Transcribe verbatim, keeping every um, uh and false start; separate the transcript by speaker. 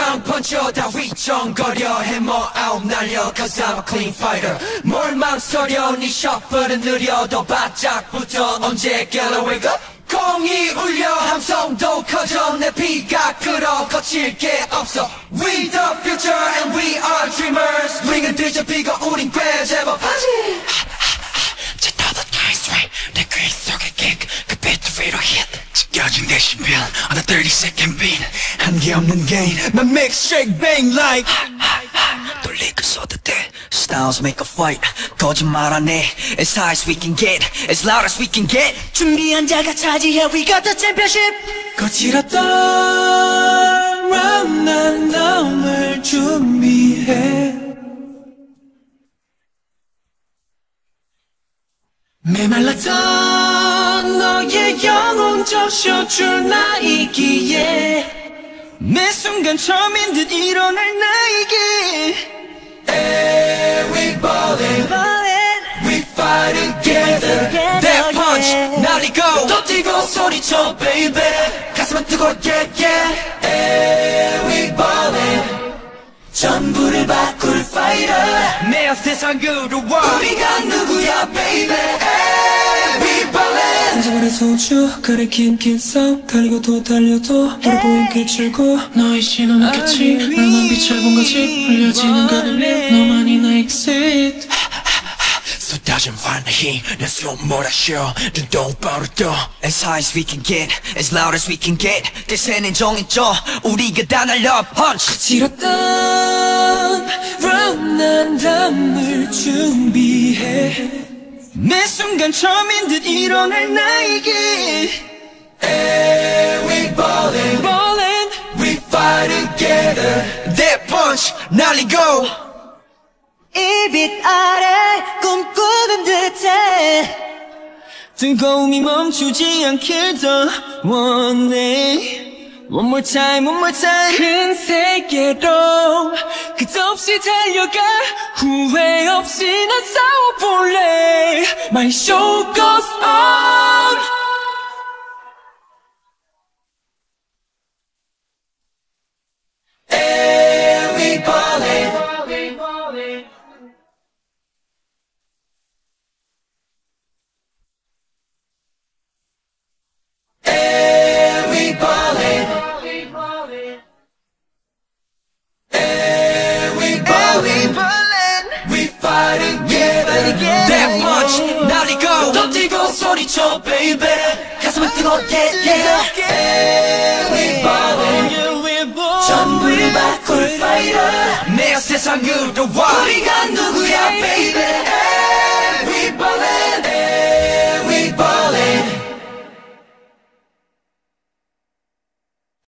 Speaker 1: 빵 펀쳐 다 휘청거려 해머 아홉 날려 Cause I'm a clean fighter 뭘 망설여 네 셔플은 느려 더 바짝 붙어 언제 깨라 wake up 공이 울려 함성도 커져 내 피가 끓어 거칠 게 없어 We the future and we are dreamers 링은 뒤집히고 우린 꽤 제법 하지 내 귀 속에 kick 그 배터리로 hit 지겨진 데시벨 on a thirty second beat 한계 없는 gain My mix shake bang like 돌리고 쏟을 때 Styles make a fight 거짓말 안 해 As high as we can get As loud as we can get 준비한 자가 차지해 We got the championship 거칠었던 round 난 다음을 준비해 메말랐던 너의 영혼 적셔줄 나이기에 매 순간 처음인 듯 일어날 나에게 Hey, we ballin', we fight together That punch, 날리고 또 뛰고 소리쳐 baby 가슴은 뜨거워 yeah yeah Hey, we ballin' 전부를 바꿀 fighter 매일 세상 그로워 우리가 누구야 baby hey, we ballin' 한꺼번에 소주 가리킨 긴 싸움 달리고 또 달려도 우리 보인 끝을 고 너의 신호는 켰지 나만 빛을 본 거지 흘려지는 가늘림 너만이 나 exit 쏟아진 환의 힘 내 숨 몰아쉬어 눈 똑바로 떠 As high as we can get As loud as we can get 대세는 정해져 우리가 다 날려 punch 지렸던 round 난 담을 준비해 매 순간 처음인 듯 일어날 나에게 Hey, we ballin', ballin', we fight together That punch 날리고 이 빛 아래 꿈꾸는 듯해 뜨거움이 멈추지 않길 더 원해 One more time, one more time 큰 세계로 끝없이 달려가 후회 없이 난 싸워볼래 My show goes on Hey, we ballin', Hey, we ballin', Hey, we ballin', we fight together That punch 날리고 또 뛰고 소리쳐 baby 가슴은 뜨거워 yeah yeah Hey, we ballin', 전부를 바꿀 fighter 매일 세상 그로워 우리가 누구야 baby